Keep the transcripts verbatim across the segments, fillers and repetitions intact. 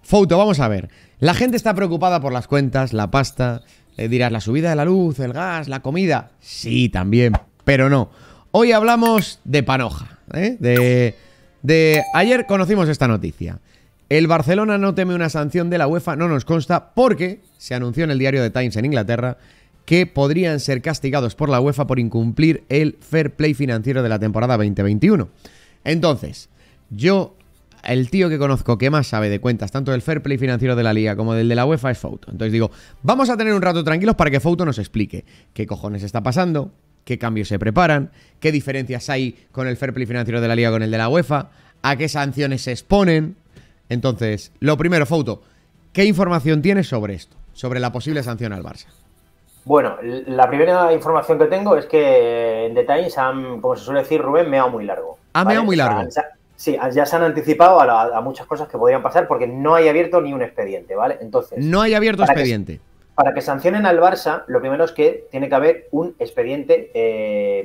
Fouto, vamos a ver. La gente está preocupada por las cuentas, la pasta. Eh, dirás, la subida de la luz, el gas, la comida. Sí, también, pero no. Hoy hablamos de panoja, ¿eh? De, de... Ayer conocimos esta noticia. El Barcelona no teme una sanción de la UEFA, no nos consta, porque se anunció en el diario The Times en Inglaterra que podrían ser castigados por la UEFA por incumplir el fair play financiero de la temporada veinte veintiuno. Entonces, yo... El tío que conozco que más sabe de cuentas, tanto del fair play financiero de la Liga como del de la UEFA, es Fouto. Entonces digo, vamos a tener un rato tranquilos para que Fouto nos explique qué cojones está pasando, qué cambios se preparan, qué diferencias hay con el fair play financiero de la Liga con el de la UEFA, a qué sanciones se exponen. Entonces, lo primero, Fouto, ¿qué información tienes sobre esto? Sobre la posible sanción al Barça. Bueno, la primera información que tengo es que en The Times han, como se suele decir, Rubén, meado muy largo. Ah, ¿vale? meado muy largo. O sea, sí, ya se han anticipado a, la, a muchas cosas que podrían pasar porque no hay abierto ni un expediente, ¿vale? Entonces... No hay abierto para expediente. Que, para que sancionen al Barça, lo primero es que tiene que haber un expediente eh,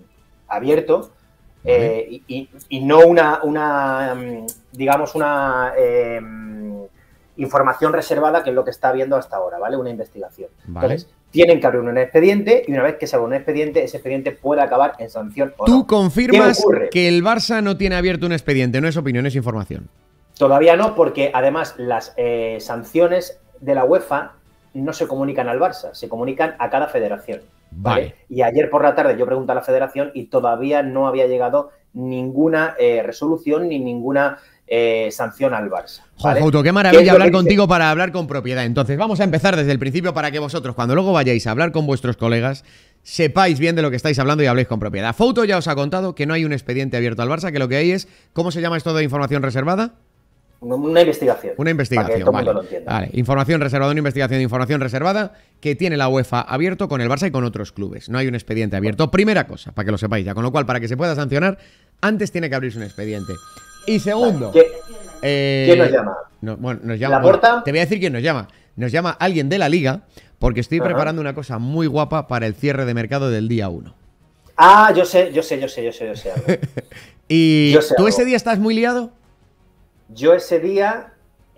abierto vale. eh, y, y no una, una digamos, una eh, información reservada, que es lo que está habiendo hasta ahora, ¿vale? Una investigación. Vale. Entonces, tienen que abrir un expediente y una vez que se abra un expediente, ese expediente puede acabar en sanción o ¿Tú no. confirmas que el Barça no tiene abierto un expediente? No es opinión, es información. Todavía no, porque además las eh, sanciones de la UEFA no se comunican al Barça, se comunican a cada federación. ¿vale? Vale. Y ayer por la tarde yo pregunté a la federación y todavía no había llegado ninguna eh, resolución ni ninguna... Eh, sanción al Barça. ¿vale? Fouto, qué maravilla hablar contigo para hablar con propiedad. Entonces vamos a empezar desde el principio para que vosotros, cuando luego vayáis a hablar con vuestros colegas, sepáis bien de lo que estáis hablando y habléis con propiedad. Fouto ya os ha contado que no hay un expediente abierto al Barça, que lo que hay es, ¿cómo se llama esto de información reservada? Una investigación. Una investigación, para que todo vale. el mundo lo entienda. Vale. Información reservada, una investigación de información reservada que tiene la UEFA abierto con el Barça y con otros clubes. No hay un expediente abierto. Primera cosa, para que lo sepáis ya. Con lo cual, para que se pueda sancionar, antes tiene que abrirse un expediente. Y segundo... ¿Qué? Eh, ¿Quién nos llama? No, bueno, nos llama ¿La Porta? Bueno, te voy a decir quién nos llama. Nos llama alguien de la Liga, porque estoy Ajá. preparando una cosa muy guapa para el cierre de mercado del día uno. Ah, yo sé, yo sé, yo sé, yo sé, yo sé. ¿Y yo sé tú algo. ese día estás muy liado? Yo ese día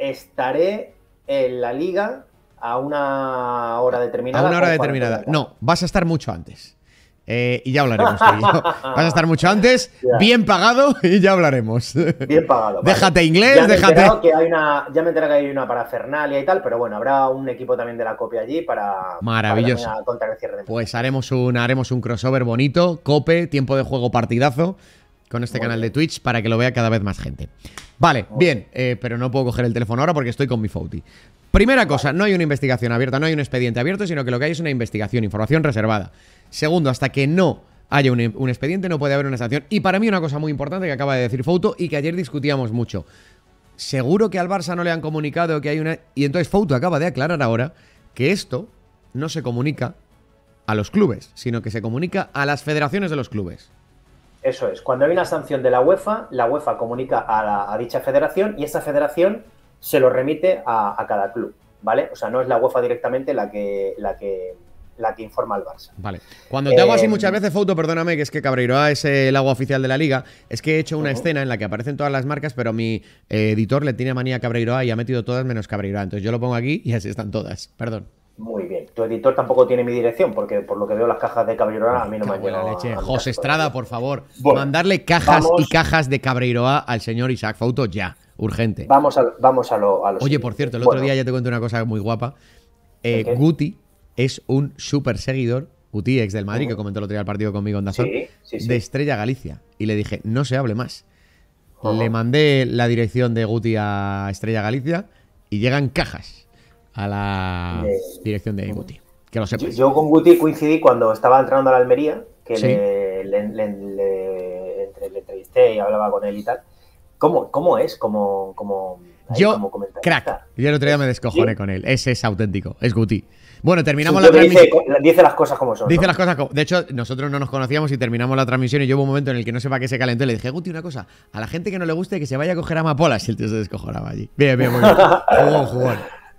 estaré en la Liga a una hora determinada. A una hora determinada. No, vas a estar mucho antes. Eh, y ya hablaremos tú y yo. Vas a estar mucho antes, yeah. bien pagado, y ya hablaremos. Bien pagado. Vale. Déjate inglés, ya me déjate. Que hay una, ya me he enterado que hay una parafernalia y tal, pero bueno, habrá un equipo también de la copia allí para. Maravilloso. Para contar el cierre de pues haremos un, haremos un crossover bonito, Cope, tiempo de juego partidazo, con este Muy canal bien. de Twitch para que lo vea cada vez más gente. Vale, Muy bien, eh, pero no puedo coger el teléfono ahora porque estoy con mi Fouti. Primera cosa, vale. no hay una investigación abierta, no hay un expediente abierto, sino que lo que hay es una investigación, información reservada. Segundo, hasta que no haya un, un expediente no puede haber una sanción. Y para mí una cosa muy importante que acaba de decir Fouto y que ayer discutíamos mucho. Seguro que al Barça no le han comunicado que hay una... Y entonces Fouto acaba de aclarar ahora que esto no se comunica a los clubes, sino que se comunica a las federaciones de los clubes. Eso es. Cuando hay una sanción de la UEFA, la UEFA comunica a, la, a dicha federación y esa federación se lo remite a, a cada club, ¿vale? O sea, no es la UEFA directamente la que... La que la que informa al Barça. Vale. Cuando te eh, hago así muchas veces, Fouto, perdóname, que es que Cabreiroa es el agua oficial de la Liga, es que he hecho una uh-huh. escena en la que aparecen todas las marcas, pero mi eh, editor le tiene manía a Cabreiroa y ha metido todas menos Cabreiroa. Entonces yo lo pongo aquí y así están todas. Perdón. Muy bien. Tu editor tampoco tiene mi dirección, porque por lo que veo las cajas de Cabreiroa a mí no me han llegado. leche. José Estrada, por favor, bueno, mandarle cajas vamos... y cajas de Cabreiroa al señor Isaac Fouto ya. Urgente. Vamos a, vamos a lo, a lo Oye, siguiente. por cierto, el bueno. otro día ya te cuento una cosa muy guapa. Eh, Guti es un súper seguidor, Guti, ex del Madrid, uh-huh. que comentó el otro día el partido conmigo en Dazón, sí, sí, sí. de Estrella Galicia. Y le dije, no se hable más. Uh-huh. Le mandé la dirección de Guti a Estrella Galicia y llegan cajas a la de... dirección de Guti. Que lo sepas. Yo, yo con Guti coincidí cuando estaba entrenando a la Almería, que ¿Sí? le, le, le, le, entre, le entrevisté y hablaba con él y tal. ¿Cómo, cómo es? Como, como, ahí, yo, como crack. Yo el otro día me descojoné ¿Sí? con él. Ese es auténtico, es Guti. Bueno, terminamos sí, la transmisión. Dice, dice las cosas como son. Dice ¿no? las cosas como... De hecho, nosotros no nos conocíamos y terminamos la transmisión y yo hubo un momento en el que no sepa qué se calentó y le dije, Guti, una cosa, a la gente que no le guste que se vaya a coger amapolas y el tío se descojonaba allí. Bien, bien, muy bien. Jugón, jugón.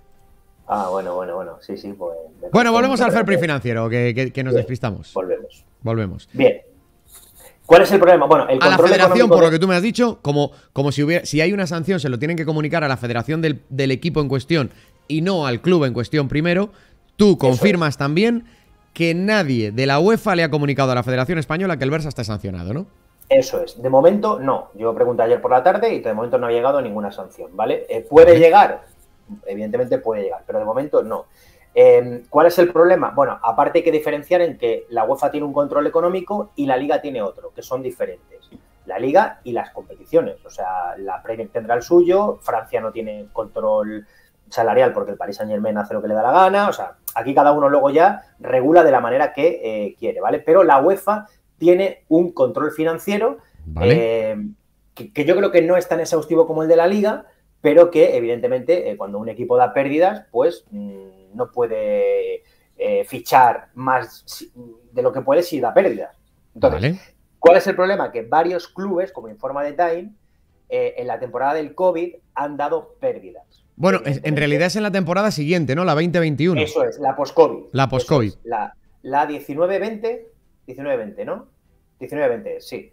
Ah, bueno, bueno, bueno. Sí, sí, pues... Bueno, volvemos al fair play financiero, que, que, que nos bien, despistamos. Volvemos. Volvemos. Bien. ¿Cuál es el problema? Bueno, el a la control federación, por de... lo que tú me has dicho, como, como si hubiera, si hay una sanción, se lo tienen que comunicar a la federación del, del equipo en cuestión y no al club en cuestión primero. Tú confirmas también que nadie de la UEFA le ha comunicado a la Federación Española que el Barça está sancionado, ¿no? Eso es. De momento, no. Yo pregunté ayer por la tarde y de momento no ha llegado ninguna sanción, ¿vale? Eh, ¿Puede vale. llegar? Evidentemente puede llegar, pero de momento no. Eh, ¿Cuál es el problema? Bueno, aparte hay que diferenciar en que la UEFA tiene un control económico y la Liga tiene otro, que son diferentes. La Liga y las competiciones. O sea, la Premier tendrá el suyo, Francia no tiene control salarial porque el Paris Saint-Germain hace lo que le da la gana. O sea, aquí cada uno luego ya regula de la manera que eh, quiere, ¿vale? Pero la UEFA tiene un control financiero vale. eh, que, que yo creo que no es tan exhaustivo como el de la Liga, pero que evidentemente eh, cuando un equipo da pérdidas, pues mmm, no puede eh, fichar más de lo que puede si da pérdidas. Entonces, vale. ¿Cuál es el problema? Que varios clubes, como informa The Time, eh, en la temporada del COVID han dado pérdidas. Bueno, en realidad es en la temporada siguiente, ¿no? La veinte veintiuno. Eso es, la post-COVID. La post-COVID. Es, la la diecinueve veinte, diecinueve veinte, ¿no? diecinueve veinte, sí.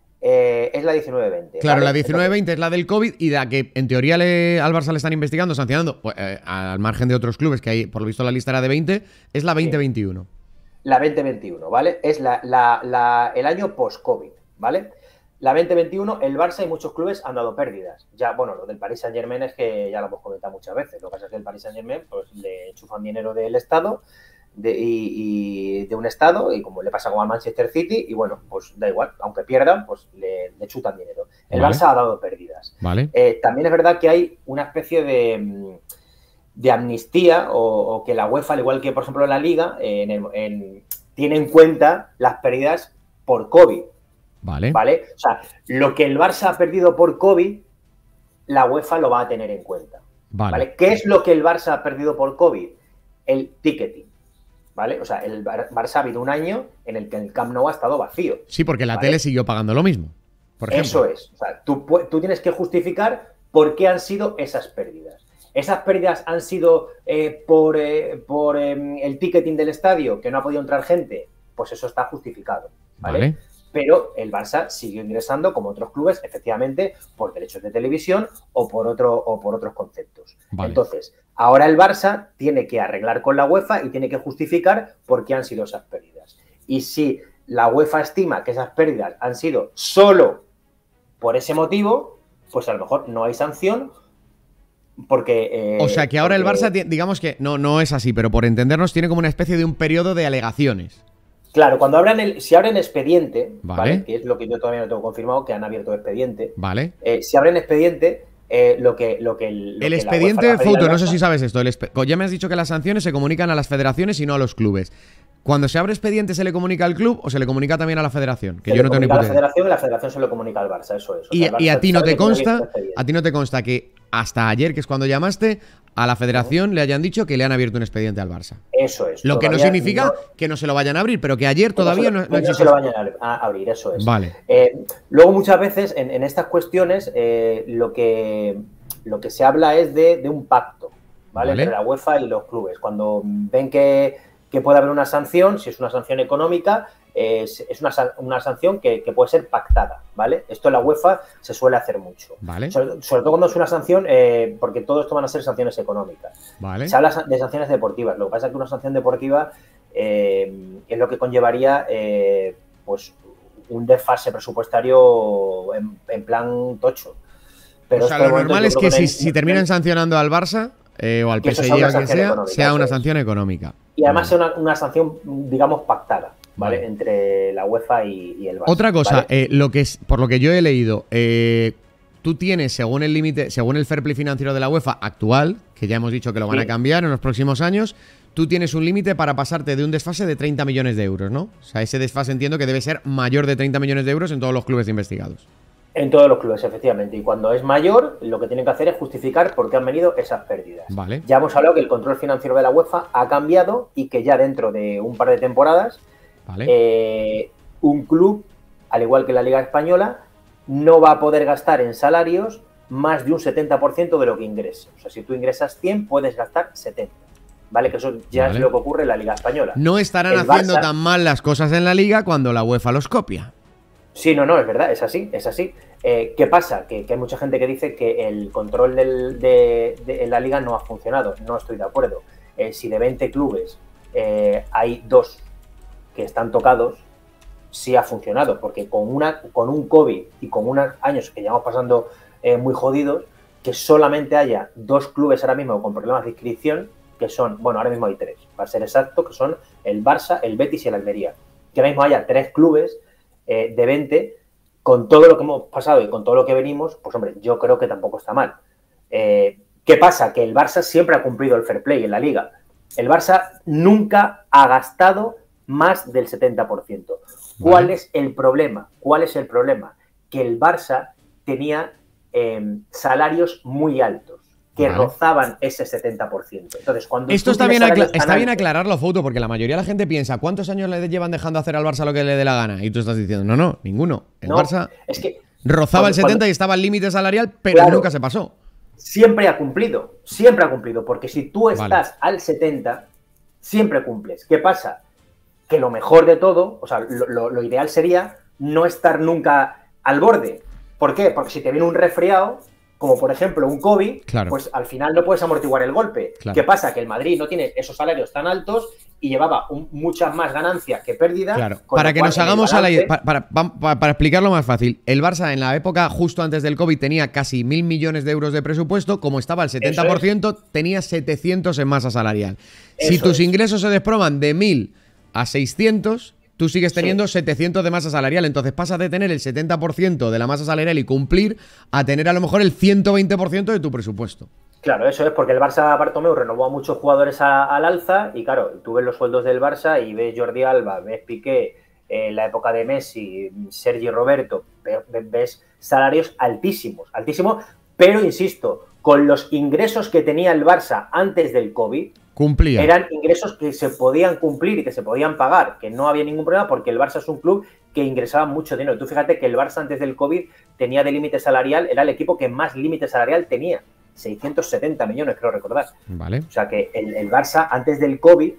Eh, es la diecinueve veinte. Claro, ¿vale? la diecinueve veinte es la del COVID y la que en teoría le, al Barça le están investigando, sancionando, pues, eh, al margen de otros clubes que hay, por lo visto la lista era de veinte, es la veinte veintiuno. Sí. La veinte veintiuno, ¿vale? Es la, la, la, el año post-COVID, ¿vale? La veinte veintiuno, el Barça y muchos clubes han dado pérdidas. Ya, bueno, lo del Paris Saint-Germain es que ya lo hemos comentado muchas veces. Lo que pasa es que el Paris Saint-Germain pues, le enchufan dinero del Estado de, y, y de un Estado, y como le pasa con al Manchester City, y bueno, pues da igual, aunque pierdan, pues le, le chutan dinero. El vale. Barça ha dado pérdidas. Vale. Eh, también es verdad que hay una especie de, de amnistía, o, o que la UEFA, al igual que por ejemplo la Liga, eh, en el, en, tiene en cuenta las pérdidas por COVID. Vale. ¿Vale? O sea, lo que el Barça ha perdido por COVID, la UEFA lo va a tener en cuenta. Vale. ¿Vale? ¿Qué es lo que el Barça ha perdido por COVID? El ticketing. ¿Vale? O sea, el Barça ha habido un año en el que el Camp Nou ha estado vacío. Sí, porque la ¿vale? tele siguió pagando lo mismo. Por ejemplo. Eso es. O sea, tú, tú tienes que justificar por qué han sido esas pérdidas. ¿Esas pérdidas han sido eh, por, eh, por eh, el ticketing del estadio, que no ha podido entrar gente? Pues eso está justificado. ¿Vale? Vale. Pero el Barça siguió ingresando, como otros clubes, efectivamente, por derechos de televisión o por, otro, o por otros conceptos. Vale. Entonces, ahora el Barça tiene que arreglar con la UEFA y tiene que justificar por qué han sido esas pérdidas. Y si la UEFA estima que esas pérdidas han sido solo por ese motivo, pues a lo mejor no hay sanción. Porque, eh, o sea que ahora porque... el Barça, digamos que no, no es así, pero por entendernos, tiene como una especie de un periodo de alegaciones. Claro, cuando abran el, si abren expediente, vale. ¿vale? Que es lo que yo todavía no tengo confirmado, que han abierto expediente. Vale. Eh, si abren expediente, eh, lo que lo que lo el que expediente, Fouto, no sé si sabes esto. El ya me has dicho que las sanciones se comunican a las federaciones y no a los clubes. Cuando se abre expediente, ¿se le comunica al club o se le comunica también a la federación? Que se yo le no tengo ni comunica puta a la federación y la federación se lo comunica al Barça, eso es. O y, sea, y a ti no te consta, no a ti no te consta que hasta ayer, que es cuando llamaste, a la federación uh-huh. le hayan dicho que le han abierto un expediente al Barça. Eso es. Lo que no significa no, que no se lo vayan a abrir, pero que ayer todavía no, no, no, no se lo vayan a abrir, eso es. Vale. Eh, luego muchas veces en, en estas cuestiones eh, lo que lo que se habla es de, de un pacto, ¿vale? Vale. Entre la UEFA y los clubes. Cuando ven que, que puede haber una sanción, si es una sanción económica, eh, es, es una, una sanción que, que puede ser pactada, ¿vale? Esto en la UEFA se suele hacer mucho. Vale. Sobre, sobre todo cuando es una sanción, eh, porque todo esto van a ser sanciones económicas. Vale. Se habla de sanciones deportivas. Lo que pasa es que una sanción deportiva eh, es lo que conllevaría, eh, pues, un desfase presupuestario en, en plan tocho. Pero o sea, lo normal es que, que si, si terminan sancionando al Barça eh, o al P S G o a quien sea, sea una sanción económica. Y además sea una, una sanción, digamos, pactada, ¿vale? Vale. Entre la UEFA y, y el Barça. Otra cosa, ¿vale? eh, lo que es, por lo que yo he leído, eh, tú tienes, según el límite, según el fair play financiero de la UEFA actual, que ya hemos dicho que lo van sí. a cambiar en los próximos años, tú tienes un límite para pasarte de un desfase de treinta millones de euros, ¿no? O sea, ese desfase entiendo que debe ser mayor de treinta millones de euros en todos los clubes investigados. En todos los clubes, efectivamente. Y cuando es mayor, lo que tienen que hacer es justificar por qué han venido esas pérdidas. Vale. Ya hemos hablado que el control financiero de la UEFA ha cambiado y que ya dentro de un par de temporadas, vale. eh, un club, al igual que la Liga Española, no va a poder gastar en salarios más de un setenta por ciento de lo que ingrese. O sea, si tú ingresas cien, puedes gastar setenta. ¿Vale? Que eso ya vale. es lo que ocurre en la Liga Española. No estarán el haciendo Barça... tan mal las cosas en la Liga cuando la UEFA los copia. Sí, no, no, es verdad, es así, es así. Eh, ¿Qué pasa? Que, que hay mucha gente que dice que el control del, de, de, en la liga no ha funcionado. No estoy de acuerdo. Eh, si de veinte clubes eh, hay dos que están tocados, sí ha funcionado, porque con, una, con un COVID y con unos años que llevamos pasando eh, muy jodidos, que solamente haya dos clubes ahora mismo con problemas de inscripción, que son, bueno, ahora mismo hay tres, para ser exacto, que son el Barça, el Betis y el Almería. Que ahora mismo haya tres clubes eh, de veinte, con todo lo que hemos pasado y con todo lo que venimos, pues hombre, yo creo que tampoco está mal. Eh, ¿Qué pasa? Que el Barça siempre ha cumplido el fair play en la liga. El Barça nunca ha gastado más del setenta por ciento. ¿Cuál vale. es el problema? ¿Cuál es el problema? Que el Barça tenía eh, salarios muy altos, que vale. rozaban ese setenta por ciento. Entonces, cuando Esto está bien, acla está bien aclararlo, Fouto, porque la mayoría de la gente piensa, ¿cuántos años le llevan dejando hacer al Barça lo que le dé la gana? Y tú estás diciendo, no, no, ninguno. El no, Barça es que rozaba cuando, el setenta cuando, y estaba al límite salarial, pero claro, nunca se pasó. Siempre ha cumplido, siempre ha cumplido, porque si tú estás vale. al setenta, siempre cumples. ¿Qué pasa? Que lo mejor de todo, o sea, lo, lo, lo ideal sería no estar nunca al borde. ¿Por qué? Porque si te viene un resfriado, como por ejemplo un COVID, claro. pues al final no puedes amortiguar el golpe. Claro. ¿Qué pasa? Que el Madrid no tiene esos salarios tan altos y llevaba un, muchas más ganancias que pérdidas. Claro. Para que nos hagamos balance... a la para, para, para, para explicarlo más fácil, el Barça en la época justo antes del COVID tenía casi mil millones de euros de presupuesto, como estaba al setenta por ciento, es. tenía setecientos en masa salarial. Eso si tus es. ingresos se desploman de mil a seiscientos, tú sigues teniendo sí. setecientos de masa salarial. Entonces pasas de tener el setenta por ciento de la masa salarial y cumplir a tener a lo mejor el ciento veinte por ciento de tu presupuesto. Claro, eso es porque el Barça Bartomeu renovó a muchos jugadores a, al alza y claro, tú ves los sueldos del Barça y ves Jordi Alba, ves Piqué, en eh, la época de Messi, Sergi Roberto, ves, ves salarios altísimos, altísimos, pero insisto, con los ingresos que tenía el Barça antes del COVID, cumplía. Eran ingresos que se podían cumplir y que se podían pagar, que no había ningún problema porque el Barça es un club que ingresaba mucho dinero. Tú fíjate que el Barça antes del COVID tenía de límite salarial, era el equipo que más límite salarial tenía, seiscientos setenta millones, creo recordar. Vale. O sea que el, el Barça antes del COVID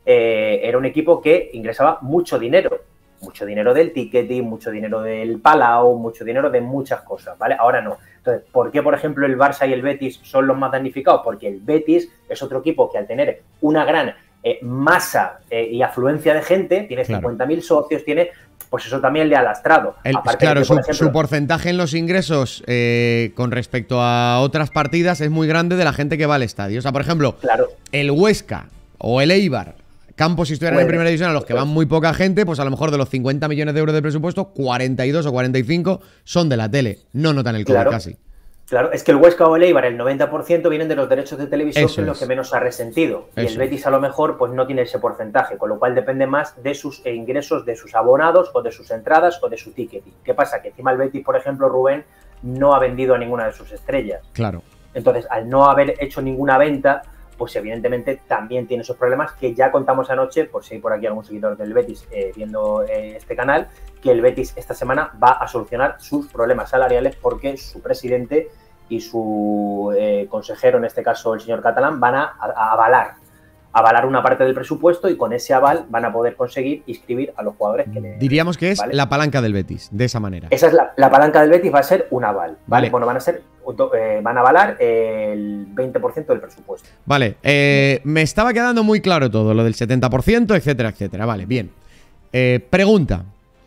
eh, era un equipo que ingresaba mucho dinero. Mucho dinero del ticketing, mucho dinero del Palau, mucho dinero de muchas cosas, ¿vale? Ahora no. Entonces, ¿por qué, por ejemplo, el Barça y el Betis son los más damnificados? Porque el Betis es otro equipo que al tener una gran eh, masa eh, y afluencia de gente, tiene cincuenta mil claro. socios, tiene, pues eso también le ha lastrado. El, Aparte claro, de que, por su, ejemplo, su porcentaje en los ingresos eh, con respecto a otras partidas es muy grande de la gente que va al estadio. O sea, por ejemplo, claro. el Huesca o el Eibar, campos si estuvieran bueno, en primera división a los que van muy poca gente, pues a lo mejor de los cincuenta millones de euros de presupuesto, cuarenta y dos o cuarenta y cinco son de la tele, no notan el COVID claro, casi. Claro, es que el Huesca o el Eibar, el noventa por ciento vienen de los derechos de televisión, Eso que es lo es. que menos ha resentido. Eso y el Betis a lo mejor pues no tiene ese porcentaje, con lo cual depende más de sus ingresos, de sus abonados o de sus entradas o de su ticketing. ¿Qué pasa? Que encima el Betis, por ejemplo, Rubén, no ha vendido a ninguna de sus estrellas. Claro. Entonces, al no haber hecho ninguna venta, pues evidentemente también tiene esos problemas que ya contamos anoche, por si hay por aquí algún seguidor del Betis eh, viendo eh, este canal, que el Betis esta semana va a solucionar sus problemas salariales porque su presidente y su eh, consejero, en este caso el señor Catalán, van a, a avalar, avalar una parte del presupuesto y con ese aval van a poder conseguir inscribir a los jugadores que le... Diríamos que es ¿vale? la palanca del Betis, de esa manera. Esa es la, la palanca del Betis, va a ser un aval, ¿vale? Vale. Bueno, van a ser... Eh, van a avalar el veinte por ciento del presupuesto. Vale, eh, me estaba quedando muy claro todo, lo del setenta por ciento, etcétera, etcétera. Vale, bien. Eh, pregunta.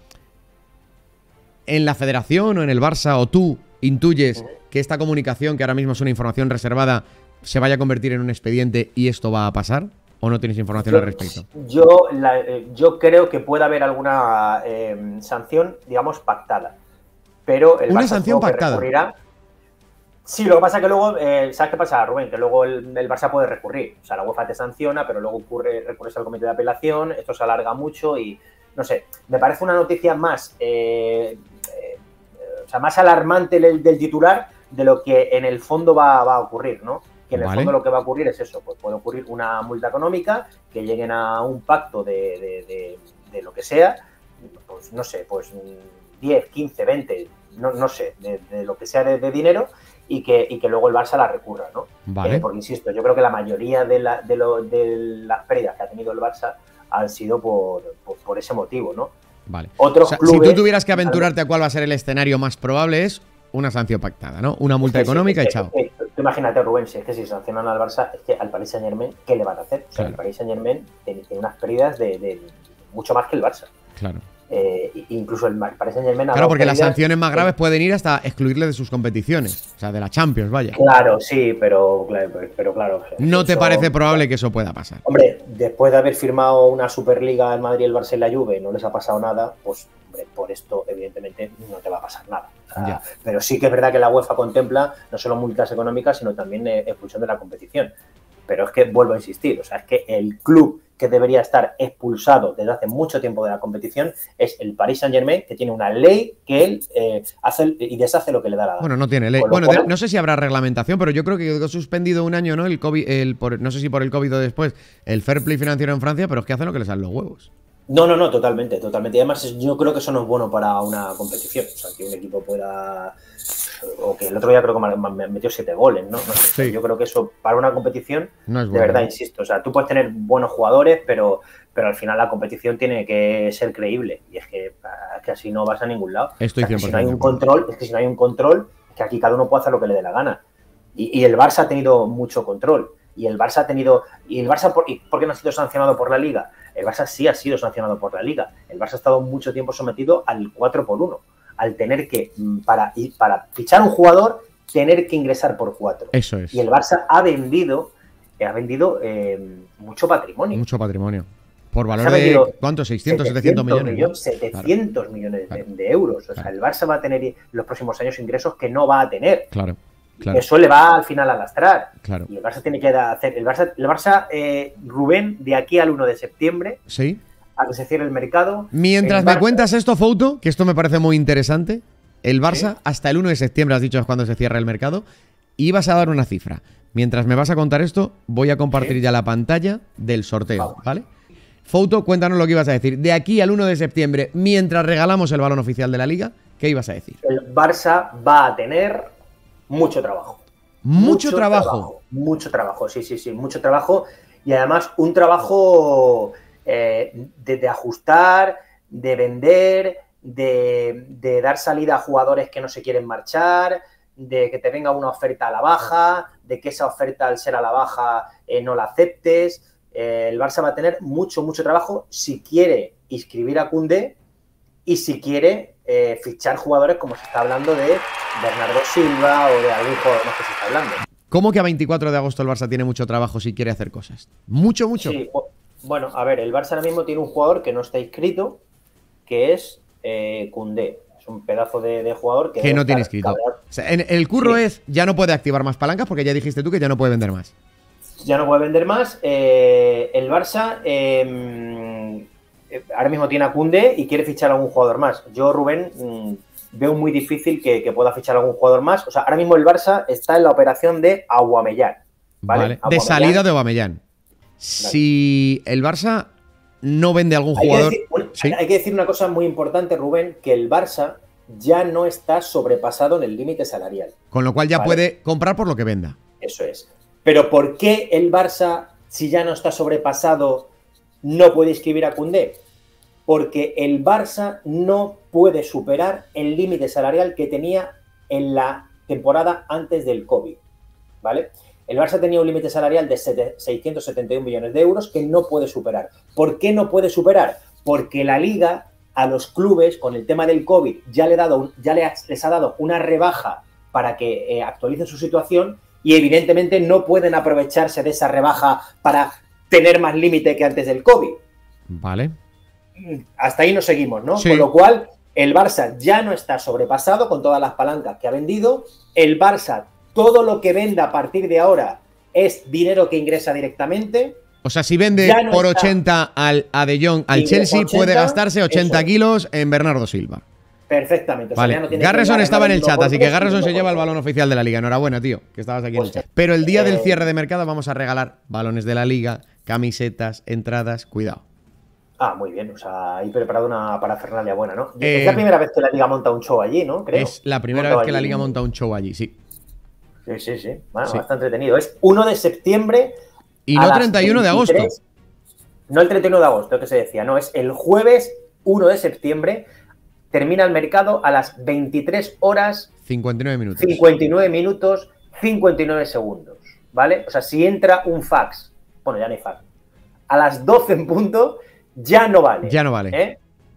¿En la federación o en el Barça o tú intuyes que esta comunicación, que ahora mismo es una información reservada, se vaya a convertir en un expediente y esto va a pasar? ¿O no tienes información yo, al respecto? Yo, la, eh, yo creo que puede haber alguna eh, sanción, digamos, pactada. Pero el ¿Una Barça sanción pactada? Recurrirá. Sí, lo que pasa es que luego, eh, ¿sabes qué pasa, Rubén? Que luego el, el Barça puede recurrir. O sea, la UEFA te sanciona, pero luego ocurre, recurres al comité de apelación, esto se alarga mucho y, no sé, me parece una noticia más, eh, eh, o sea, más alarmante del, del titular de lo que en el fondo va, va a ocurrir, ¿no? Que en el vale. fondo lo que va a ocurrir es eso, pues puede ocurrir una multa económica, que lleguen a un pacto de, de, de, de lo que sea, pues no sé, pues diez, quince, veinte, no, no sé, de, de lo que sea de, de dinero, y que, y que luego el Barça la recurra, ¿no? Vale. Eh, porque, insisto, yo creo que la mayoría de, la, de, lo, de las pérdidas que ha tenido el Barça han sido por, por, por ese motivo, ¿no? Vale. Otros o sea, clubes, si tú tuvieras que aventurarte a cuál va a ser el escenario más probable, es una sanción pactada, ¿no? Una multa es que, económica es que, y chao. Es que, tú imagínate, Rubén, si es que si sancionan al Barça, es que al Paris Saint-Germain, ¿qué le van a hacer? O sea, claro. El Paris Saint-Germain tiene, tiene unas pérdidas de, de mucho más que el Barça. Claro. Eh, incluso el Paris Saint-Germain... Claro, porque las sanciones más graves pueden ir hasta excluirle de sus competiciones. O sea, de la Champions, vaya. Claro, sí, pero, pero claro... ¿No te eso, parece probable que eso pueda pasar? Hombre, después de haber firmado una Superliga el Madrid, el Barça y la Juve, no les ha pasado nada, pues hombre, por esto evidentemente no te va a pasar nada. O sea, pero sí que es verdad que la UEFA contempla no solo multas económicas, sino también eh, expulsión de la competición. Pero es que vuelvo a insistir, o sea, es que el club que debería estar expulsado desde hace mucho tiempo de la competición es el Paris Saint-Germain, que tiene una ley que él eh, hace y deshace lo que le da la gana. Bueno, no tiene ley. Bueno, cual... no sé si habrá reglamentación, pero yo creo que quedó suspendido un año, ¿no? El COVID, el, por, no sé si por el COVID o después, el fair play financiero en Francia, pero es que hacen lo que les salen los huevos. No, no, no, totalmente, totalmente. Y además yo creo que eso no es bueno para una competición. O sea, que un equipo pueda... O que el otro día creo que me metió siete goles, ¿no? no sé, sí. Yo creo que eso para una competición, no es bueno, de verdad, ¿no? Insisto. O sea, tú puedes tener buenos jugadores, pero, pero al final la competición tiene que ser creíble. Y es que, es que así no vas a ningún lado. Estoy o sea, que si no hay un control, es que si no hay un control, es que aquí cada uno puede hacer lo que le dé la gana. Y, y el Barça ha tenido mucho control. Y el Barça ha tenido... ¿Y el Barça por, y por qué no ha sido sancionado por la Liga? El Barça sí ha sido sancionado por la Liga. El Barça ha estado mucho tiempo sometido al cuatro por uno. Al tener que, para, para fichar un jugador, tener que ingresar por cuatro. Eso es. Y el Barça ha vendido, ha vendido eh, mucho patrimonio. Mucho patrimonio. Por valor de, ¿cuánto? seiscientos, setecientos millones. millones setecientos claro. millones de, de euros. O sea, claro. El Barça va a tener en los próximos años ingresos que no va a tener. Claro. Claro. Eso le va al final a lastrar. Claro. Y el Barça tiene que hacer. El Barça, el Barça eh, Rubén, de aquí al uno de septiembre, sí, a que se cierre el mercado. Mientras el me Barça... cuentas esto, Fouto, que esto me parece muy interesante, el Barça, ¿sí? Hasta el uno de septiembre, has dicho, es cuando se cierra el mercado, y vas a dar una cifra. Mientras me vas a contar esto, voy a compartir ¿sí? ya la pantalla del sorteo, Vamos. ¿vale? Fouto, cuéntanos lo que ibas a decir. De aquí al uno de septiembre, mientras regalamos el balón oficial de la Liga, ¿qué ibas a decir? El Barça va a tener mucho trabajo. Mucho, mucho trabajo. trabajo. Mucho trabajo, sí, sí, sí, mucho trabajo. Y además un trabajo eh, de, de ajustar, de vender, de, de dar salida a jugadores que no se quieren marchar, de que te venga una oferta a la baja, de que esa oferta al ser a la baja eh, no la aceptes. Eh, el Barça va a tener mucho, mucho trabajo si quiere inscribir a Koundé y si quiere eh, fichar jugadores como se está hablando de Bernardo Silva o de algún jugador más que se está hablando. ¿Cómo que a veinticuatro de agosto el Barça tiene mucho trabajo si quiere hacer cosas? ¿Mucho, mucho? Sí, bueno, a ver, el Barça ahora mismo tiene un jugador que no está inscrito, que es eh, Koundé. Es un pedazo de, de jugador que... Que no tiene inscrito. O sea, en, el curro sí. es, ya no puede activar más palancas porque ya dijiste tú que ya no puede vender más. Ya no puede vender más. Eh, el Barça... Eh, ahora mismo tiene a Koundé y quiere fichar a algún jugador más. Yo, Rubén, mmm, veo muy difícil que, que pueda fichar a algún jugador más. O sea, ahora mismo el Barça está en la operación de Aubameyang. ¿Vale? Vale. De salida de Aubameyang. Vale. Si el Barça no vende a algún hay jugador... Que decir, bueno, ¿sí? Hay que decir una cosa muy importante, Rubén, que el Barça ya no está sobrepasado en el límite salarial. Con lo cual ya ¿vale? puede comprar por lo que venda. Eso es. Pero ¿por qué el Barça, si ya no está sobrepasado, no puede inscribir a Koundé? Porque el Barça no puede superar el límite salarial que tenía en la temporada antes del COVID, ¿vale? El Barça tenía un límite salarial de seiscientos setenta y un millones de euros que no puede superar. ¿Por qué no puede superar? Porque la Liga a los clubes, con el tema del COVID, ya, le ha dado, ya les ha dado una rebaja para que eh, actualicen su situación y evidentemente no pueden aprovecharse de esa rebaja para tener más límite que antes del COVID. Vale. Hasta ahí nos seguimos, ¿no? Sí. Con lo cual, el Barça ya no está sobrepasado con todas las palancas que ha vendido. El Barça, todo lo que venda a partir de ahora es dinero que ingresa directamente. O sea, si vende no por ochenta al, a De Jong al Chelsea, ochenta, puede gastarse ochenta kilos en Bernardo Silva. Perfectamente. O sea, vale. ya no tiene Garrison que estaba en el chat, así que Garrison se lleva el por balón oficial de la Liga. Enhorabuena, tío, que estabas aquí pues, en el chat. Pero el día eh... del cierre de mercado vamos a regalar balones de la Liga, camisetas, entradas, cuidado. Ah, muy bien, o sea, hay preparado una parafernalia buena, ¿no? Eh, es la primera vez que la Liga monta un show allí, ¿no? Creo. Es la primera Monta vez que allí. la Liga monta un show allí, sí. Sí, sí, sí. Bueno, sí. Bastante entretenido. Es uno de septiembre. Y no treinta y uno de agosto. No el treinta y uno de agosto, que se decía, no, es el jueves uno de septiembre, termina el mercado a las veintitrés horas cincuenta y nueve minutos. cincuenta y nueve minutos, cincuenta y nueve segundos, ¿vale? O sea, si entra un fax, bueno, ya no hay fax, a las doce en punto, ya no vale. Ya no vale. ¿eh?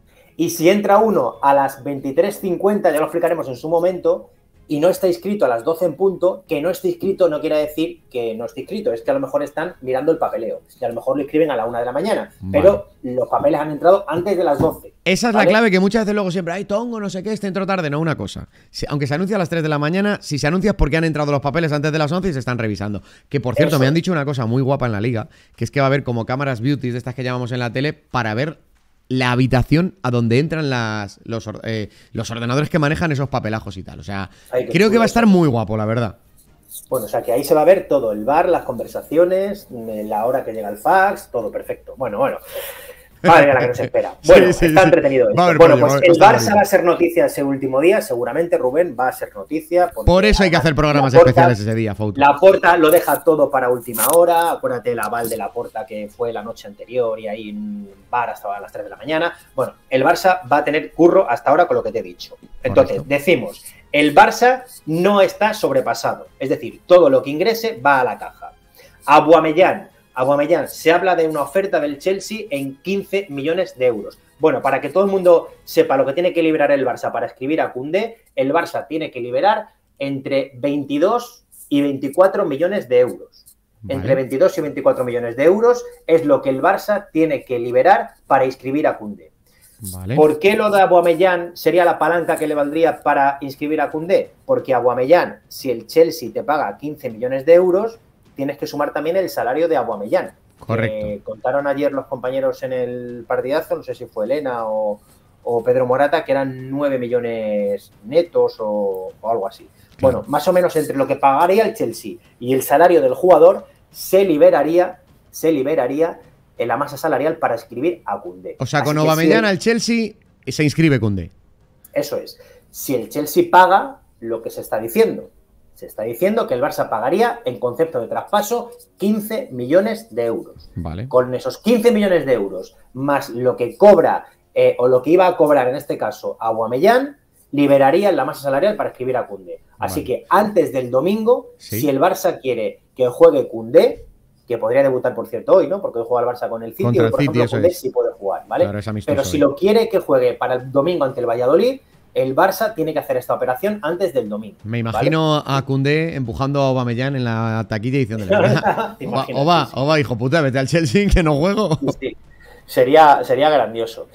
Y si entra uno a las veintitrés cincuenta, ya lo explicaremos en su momento, y no está inscrito a las doce en punto, que no esté inscrito no quiere decir que no esté inscrito, es que a lo mejor están mirando el papeleo, y a lo mejor lo escriben a la una de la mañana, vale. Pero los papeles han entrado antes de las doce. Esa es ¿vale? la clave, que muchas veces luego siempre, ay, tongo, no sé qué, este entró tarde. No, una cosa, si, aunque se anuncia a las tres de la mañana, si se anuncia es porque han entrado los papeles antes de las once y se están revisando. Que por cierto, Eso. me han dicho una cosa muy guapa en la liga, que es que va a haber como cámaras beauty de estas que llamamos en la tele para ver la habitación a donde entran las, los, eh, los ordenadores que manejan esos papelajos y tal. O sea, Ay, creo que va a estar muy guapo, la verdad. Bueno, o sea, que ahí se va a ver todo, el bar, las conversaciones, la hora que llega el fax, todo perfecto. Bueno, bueno. Madre mía, la que nos espera. Bueno, sí, sí, está sí. entretenido esto. Bueno, rollo, pues el Barça va a ser noticia ese último día, seguramente, Rubén, va a ser noticia. Por eso hay que hacer programas Laporta, especiales ese día, Fouto. Laporta lo deja todo para última hora, acuérdate el aval de Laporta que fue la noche anterior y ahí en bar hasta las tres de la mañana. Bueno, el Barça va a tener curro hasta ahora con lo que te he dicho. Entonces, Correcto. decimos, el Barça no está sobrepasado, es decir, todo lo que ingrese va a la caja. Aubameyang, Aubameyang, se habla de una oferta del Chelsea en quince millones de euros. Bueno, para que todo el mundo sepa lo que tiene que liberar el Barça para escribir a Koundé, el Barça tiene que liberar entre veintidós y veinticuatro millones de euros. Vale. Entre veintidós y veinticuatro millones de euros es lo que el Barça tiene que liberar para inscribir a Koundé. Vale. ¿Por qué lo de Aubameyang sería la palanca que le valdría para inscribir a Koundé? Porque Aubameyang, si el Chelsea te paga quince millones de euros, tienes que sumar también el salario de Aubameyang. Correcto. Eh, contaron ayer los compañeros en el partidazo, no sé si fue Elena o, o Pedro Morata, que eran nueve millones netos o, o algo así. Claro. Bueno, más o menos entre lo que pagaría el Chelsea y el salario del jugador, se liberaría, se liberaría en la masa salarial para inscribir a Koundé. O sea, así con Aubameyang si el, al Chelsea se inscribe Koundé. Eso es. Si el Chelsea paga lo que se está diciendo, se está diciendo que el Barça pagaría, en concepto de traspaso, quince millones de euros. Vale. Con esos quince millones de euros, más lo que cobra, eh, o lo que iba a cobrar en este caso Aubameyang, liberaría la masa salarial para escribir a Koundé. Así vale. que antes del domingo, ¿sí? si el Barça quiere que juegue Koundé, que podría debutar, por cierto, hoy, ¿no? Porque hoy juega el Barça con el City, Contra y por el ejemplo, City, Koundé es. sí puede jugar, ¿vale? Claro, pero si lo quiere que juegue para el domingo ante el Valladolid, el Barça tiene que hacer esta operación antes del domingo. Me imagino ¿vale? a Koundé empujando a Aubameyang en la taquilla y diciéndole Oba, Oba, Oba, hijo puta, vete al Chelsea que no juego. Sí, sería, sería grandioso.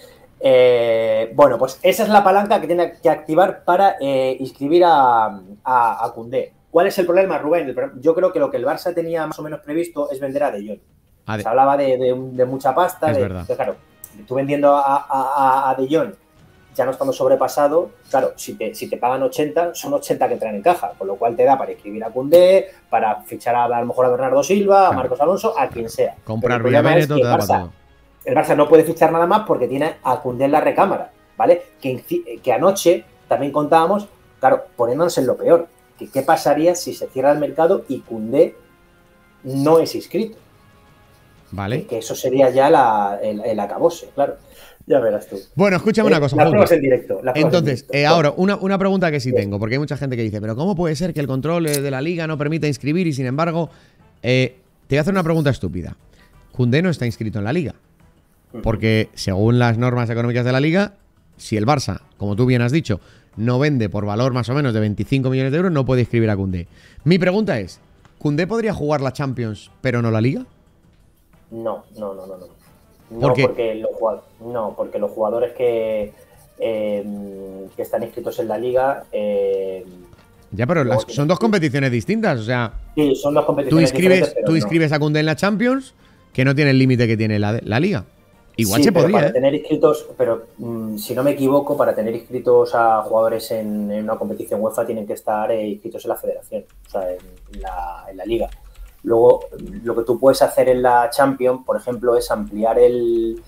Eh, bueno, pues esa es la palanca que tiene que activar para eh, inscribir a, a, a Koundé. ¿Cuál es el problema, Rubén? Yo creo que lo que el Barça tenía más o menos previsto es vender a De Jong. A de... Se hablaba de, de, de mucha pasta. Es de, verdad. De, claro, tú vendiendo a, a, a De Jong, ya no estando sobrepasado, claro, si te, si te pagan ochenta, son ochenta que traen en caja, con lo cual te da para escribir a Koundé, para fichar a, a lo mejor a Bernardo Silva, claro. a Marcos Alonso, a quien sea. Comprar Villaverde, todo, el Barça, el Barça no puede fichar nada más porque tiene a Koundé en la recámara, ¿vale? Que, que anoche también contábamos, claro, poniéndonos en lo peor, que qué pasaría si se cierra el mercado y Koundé no es inscrito. Vale. Que, que eso sería ya la, el, el acabose, claro. Ya verás tú. Bueno, escúchame eh, una cosa. Las pruebas en directo. Las Entonces, en directo. Eh, ahora, una, una pregunta que sí tengo, porque hay mucha gente que dice, pero ¿cómo puede ser que el control de la liga no permita inscribir y sin embargo, eh, te voy a hacer una pregunta estúpida? Koundé no está inscrito en la liga, porque según las normas económicas de la liga, si el Barça, como tú bien has dicho, no vende por valor más o menos de veinticinco millones de euros, no puede inscribir a Koundé. Mi pregunta es, ¿Koundé podría jugar la Champions, pero no la liga? No, no, no, no, no. No, ¿Por qué? Porque los, no, porque los jugadores que, eh, que están inscritos en la liga... Eh, ya, pero las, son dos competiciones distintas, o sea... Sí, son dos competiciones tú inscribes, diferentes, Tú inscribes no. a Koundé en la Champions, que no tiene el límite que tiene la, la liga. Igual sí, se pero podría, para ¿eh? tener inscritos, pero mmm, si no me equivoco, para tener inscritos a jugadores en, en una competición UEFA tienen que estar eh, inscritos en la federación, o sea, en la, en la liga. Luego, lo que tú puedes hacer en la Champions, por ejemplo, es ampliar el,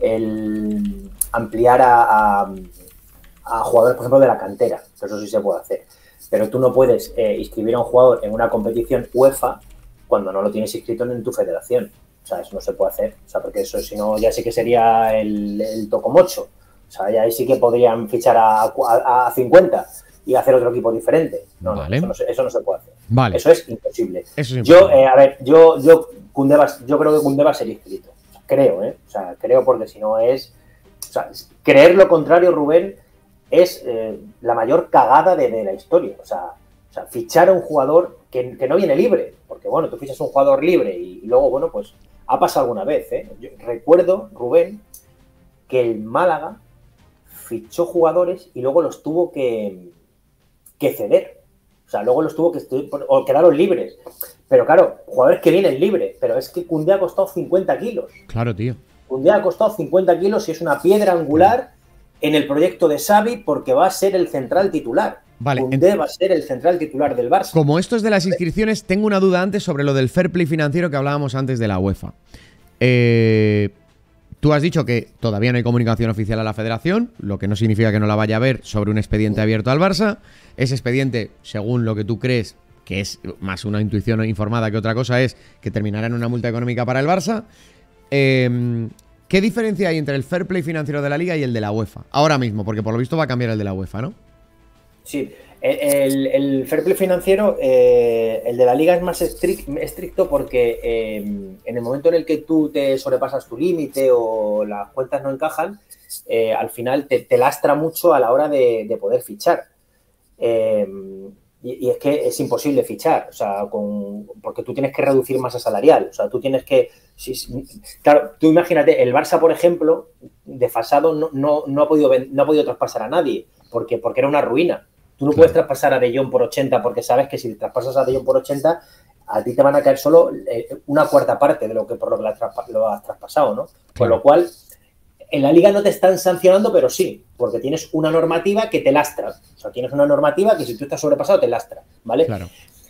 el ampliar a, a, a jugadores, por ejemplo, de la cantera. Eso sí se puede hacer. Pero tú no puedes eh, inscribir a un jugador en una competición UEFA cuando no lo tienes inscrito en tu federación. O sea, eso no se puede hacer. O sea, porque eso, si no, ya sí que sería el, el tocomocho. O sea, ahí sí que podrían fichar a, a, a cincuenta y hacer otro equipo diferente. No, vale. no, eso, no se, eso no se puede hacer. Vale. Eso es imposible. Eso es imposible. Yo, eh, a ver, yo, yo, Koundé va, yo creo que Koundé va a ser inscrito. Creo, ¿eh? O sea, creo porque si no es... O sea, creer lo contrario, Rubén, es eh, la mayor cagada de, de la historia. O sea, o sea, fichar a un jugador que, que no viene libre. Porque, bueno, tú fichas a un jugador libre y, y luego, bueno, pues ha pasado alguna vez, ¿eh? Yo recuerdo, Rubén, que el Málaga fichó jugadores y luego los tuvo que, que ceder. O sea, luego los tuvo que... o quedaron libres. Pero claro, jugadores que vienen libres. Pero es que Koundé ha costado cincuenta kilos. Claro, tío. Koundé ha costado cincuenta kilos y es una piedra angular en el proyecto de Xavi porque va a ser el central titular. Vale, Koundé va a ser el central titular del Barça. Como esto es de las inscripciones, tengo una duda antes sobre lo del fair play financiero que hablábamos antes de la UEFA. Eh, tú has dicho que todavía no hay comunicación oficial a la federación, lo que no significa que no la vaya a haber sobre un expediente abierto al Barça. Ese expediente, según lo que tú crees, que es más una intuición informada que otra cosa, es que terminará en una multa económica para el Barça. Eh, ¿Qué diferencia hay entre el fair play financiero de la Liga y el de la UEFA? Ahora mismo, porque por lo visto va a cambiar el de la UEFA, ¿no? Sí, el, el fair play financiero, eh, el de la Liga es más estric, estricto porque eh, en el momento en el que tú te sobrepasas tu límite o las cuentas no encajan, eh, al final te, te lastra mucho a la hora de, de poder fichar. Eh, y, y es que es imposible fichar, o sea, con, porque tú tienes que reducir masa salarial, o sea, tú tienes que... Sí, sí, claro, tú imagínate, el Barça, por ejemplo, desfasado no, no, no, ha podido, no ha podido traspasar a nadie, porque, porque era una ruina. Tú no claro. puedes traspasar a De Jong por ochenta porque sabes que si traspasas a De Jong por ochenta, a ti te van a caer solo eh, una cuarta parte de lo que por lo que la traspa, lo has traspasado, ¿no? Claro. Con lo cual, en la Liga no te están sancionando, pero sí, porque tienes una normativa que te lastra. O sea, tienes una normativa que si tú estás sobrepasado te lastra, ¿vale? Claro.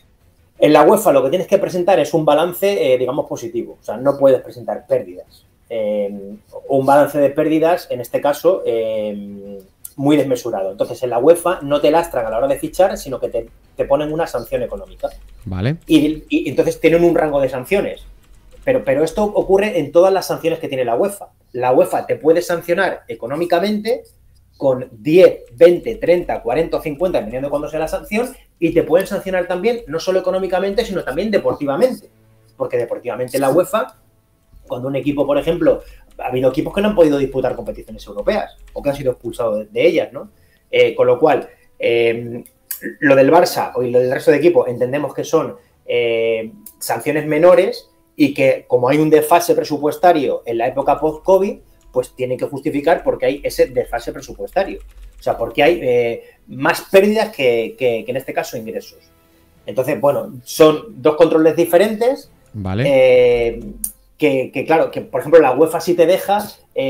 En la UEFA lo que tienes que presentar es un balance, eh, digamos, positivo. O sea, no puedes presentar pérdidas. Eh, un balance de pérdidas, en este caso, eh, muy desmesurado. Entonces, en la UEFA no te lastran a la hora de fichar, sino que te, te ponen una sanción económica. Vale. Y, y entonces tienen un rango de sanciones. Pero, pero esto ocurre en todas las sanciones que tiene la UEFA. La UEFA te puede sancionar económicamente con diez, veinte, treinta, cuarenta o cincuenta, dependiendo de cuándo sea la sanción, y te pueden sancionar también, no solo económicamente, sino también deportivamente. Porque deportivamente la UEFA, cuando un equipo, por ejemplo, ha habido equipos que no han podido disputar competiciones europeas o que han sido expulsados de, de ellas, ¿no? Eh, con lo cual, eh, lo del Barça y lo del resto de equipos entendemos que son eh, sanciones menores y que, como hay un desfase presupuestario en la época post-COVID, pues tienen que justificar porque hay ese desfase presupuestario. O sea, porque hay eh, más pérdidas que, que, que en este caso ingresos. Entonces, bueno, son dos controles diferentes. Vale. Eh, que, que, claro, que por ejemplo la UEFA sí te deja...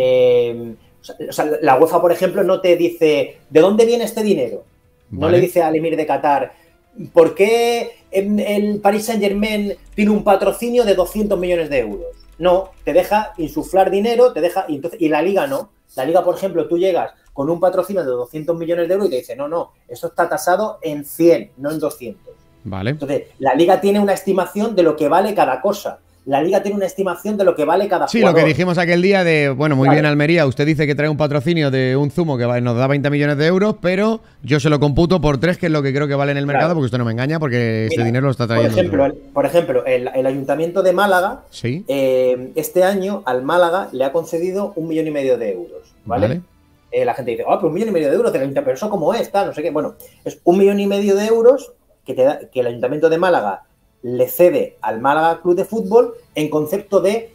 Eh, o sea, la UEFA, por ejemplo, no te dice ¿de dónde viene este dinero? No vale. Le dice al Emir de Qatar ¿por qué el Paris Saint-Germain tiene un patrocinio de doscientos millones de euros? No, te deja insuflar dinero, te deja... Y, entonces, y la Liga no. La Liga, por ejemplo, tú llegas con un patrocinio de doscientos millones de euros y te dice, no, no, eso está tasado en cien, no en doscientos. Vale. Entonces, la Liga tiene una estimación de lo que vale cada cosa. La Liga tiene una estimación de lo que vale cada sí, jugador. Sí, lo que dijimos aquel día de, bueno, muy claro. bien Almería, usted dice que trae un patrocinio de un zumo que nos da veinte millones de euros, pero yo se lo computo por tres, que es lo que creo que vale en el mercado, claro. porque usted no me engaña, porque Mira, ese dinero lo está trayendo. Por ejemplo, el, por ejemplo el, el Ayuntamiento de Málaga, ¿sí? eh, este año al Málaga le ha concedido un millón y medio de euros, ¿vale? vale. Eh, la gente dice, oh, pues un millón y medio de euros del Ayuntamiento, pero eso cómo es, tal, no sé qué. Bueno, es un millón y medio de euros que, te da, que el Ayuntamiento de Málaga le cede al Málaga Club de Fútbol en concepto de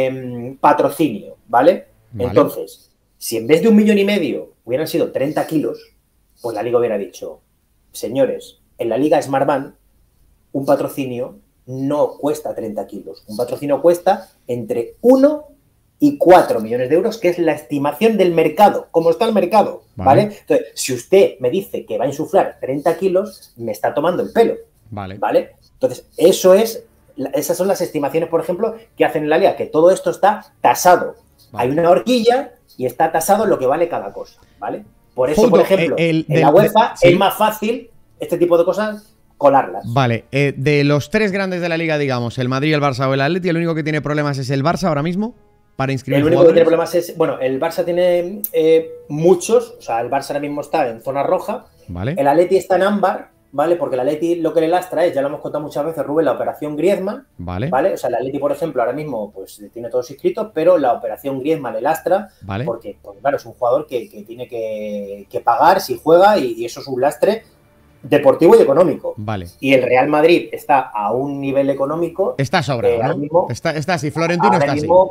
eh, patrocinio, ¿vale? ¿vale? Entonces, si en vez de un millón y medio hubieran sido treinta kilos, pues la Liga hubiera dicho, señores, en la Liga Smartbank un patrocinio no cuesta treinta kilos. Un patrocinio cuesta entre uno y cuatro millones de euros, que es la estimación del mercado, como está el mercado, ¿vale? ¿vale? Entonces, si usted me dice que va a insuflar treinta kilos, me está tomando el pelo, ¿vale? ¿vale? Entonces, eso es, esas son las estimaciones, por ejemplo, que hacen en la Liga, que todo esto está tasado. Vale. Hay una horquilla y está tasado lo que vale cada cosa, ¿vale? Por eso, Punto, por ejemplo, el, el, en la UEFA de, ¿sí? es más fácil este tipo de cosas colarlas. Vale, eh, de los tres grandes de la Liga, digamos, el Madrid, el Barça o el Atleti, ¿el único que tiene problemas es el Barça ahora mismo? para inscribir El único jugadores. que tiene problemas es, bueno, el Barça tiene eh, muchos, o sea, el Barça ahora mismo está en zona roja, Vale. el Atleti está en ámbar, ¿vale? Porque el Atleti lo que le lastra es, ya lo hemos contado muchas veces, Rubén, la operación Griezmann, Vale. ¿vale? O sea, el Atleti, por ejemplo, ahora mismo pues tiene todos inscritos, pero la operación Griezmann le lastra, Vale. porque, pues, claro, es un jugador que, que tiene que, que pagar si juega y, y eso es un lastre deportivo y económico. Vale. Y el Real Madrid está a un nivel económico. Está sobrado, eh, ahora ¿no? mismo- está, está así, Florentino ahora está así. mismo,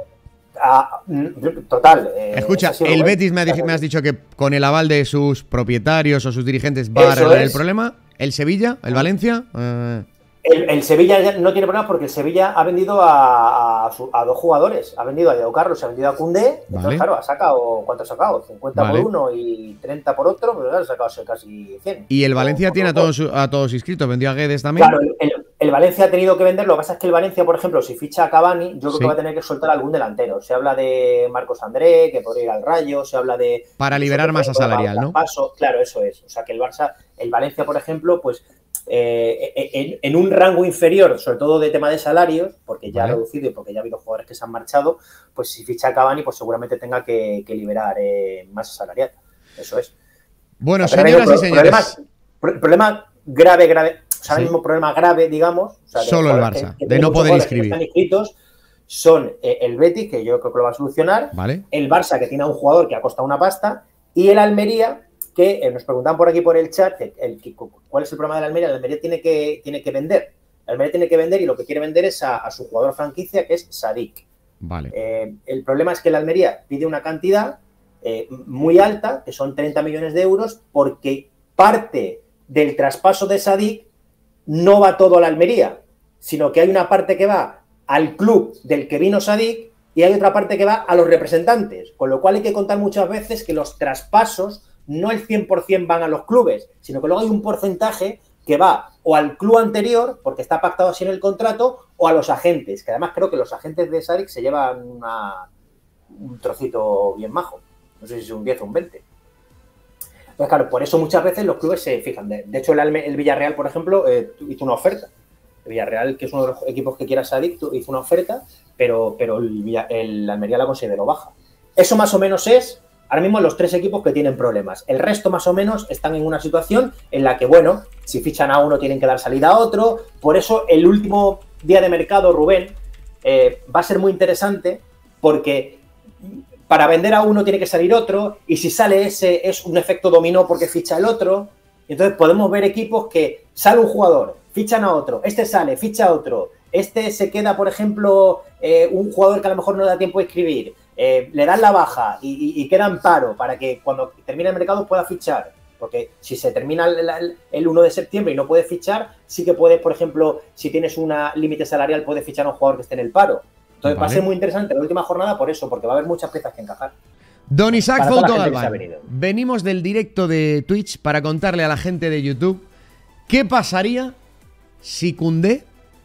a- mm, total. eh, Escucha, es así, el Rubén. Betis me, ha di- me has dicho que con el aval de sus propietarios o sus dirigentes va a Eso arreglar el es. problema. ¿El Sevilla? ¿El Valencia? Eh, El, el Sevilla ya no tiene problemas porque el Sevilla ha vendido a, a, su- a dos jugadores. Ha vendido a Diego Carlos, ha vendido a Koundé. Entonces, Vale. claro, ha sacado, ¿cuánto ha sacado? cincuenta Vale. por uno y treinta por otro, pero claro, ha sacado casi cien. y el Valencia O- tiene a o- todos, a todos inscritos. Vendió a Guedes también. Claro, el, el- el Valencia ha tenido que vender. Lo que pasa es que el Valencia, por ejemplo, si ficha a Cavani, yo creo Sí. que va a tener que soltar algún delantero. Se habla de Marcos André, que podría ir al Rayo, se habla de. Para liberar masa Sobre todo para salarial, un ¿no? traspaso. Claro, eso es. O sea, que el Barça, el Valencia, por ejemplo, pues eh, en, en un rango inferior, sobre todo de tema de salarios, porque ya Vale. ha reducido y porque ya ha habido jugadores que se han marchado, pues si ficha a Cavani, pues seguramente tenga que, que liberar eh, masa salarial. Eso es. Bueno, O sea, que señoras y pro- señores, Problemas, pro- problema grave, grave. O sea, ahora Sí. mismo problema grave, digamos. O sea, de Solo el jugadores Barça, que- que de tienen no muchos poder jugadores que inscribir. están inscritos son eh, el Betis, que yo creo que lo va a solucionar, ¿vale? el Barça, que tiene a un jugador que ha costado una pasta, y el Almería, que eh, nos preguntaban por aquí por el chat que el, que- cuál es el problema del Almería. El Almería tiene que, tiene que vender. El Almería tiene que vender y lo que quiere vender es a, a su jugador franquicia, que es Sadik. Vale. Eh, el problema es que el Almería pide una cantidad eh, muy alta, que son treinta millones de euros, porque parte del traspaso de Sadik no va todo a la Almería, sino que hay una parte que va al club del que vino Sadik y hay otra parte que va a los representantes, con lo cual hay que contar muchas veces que los traspasos no el cien por ciento van a los clubes, sino que luego hay un porcentaje que va o al club anterior, porque está pactado así en el contrato, o a los agentes, que además creo que los agentes de Sadik se llevan una, un trocito bien majo, no sé si es un diez o un veinte. Entonces, claro, por eso muchas veces los clubes se fijan. De, de hecho, el, Alme- el Villarreal, por ejemplo, eh, hizo una oferta. El Villarreal, que es uno de los equipos que quiera Sadik, hizo una oferta, pero, pero el, Villa- el Almería la consideró baja. Eso más o menos es, ahora mismo, los tres equipos que tienen problemas. El resto, más o menos, están en una situación en la que, bueno, si fichan a uno, tienen que dar salida a otro. Por eso, el último día de mercado, Rubén, eh, va a ser muy interesante porque para vender a uno tiene que salir otro, y si sale ese es un efecto dominó porque ficha el otro. Entonces podemos ver equipos que sale un jugador, fichan a otro, este sale, ficha a otro, este se queda, por ejemplo, eh, un jugador que a lo mejor no le da tiempo de escribir, eh, le dan la baja y, y, y queda en paro para que cuando termine el mercado pueda fichar. Porque si se termina el, el, el uno de septiembre y no puedes fichar, sí que puedes, por ejemplo, si tienes un límite salarial, puedes fichar a un jugador que esté en el paro. Entonces Vale. va a ser muy interesante la última jornada por eso, porque va a haber muchas piezas que encajar. Don Isaac Para toda la Fouto gente que se ha Galván, venido. venimos del directo de Twitch para contarle a la gente de YouTube qué pasaría si Koundé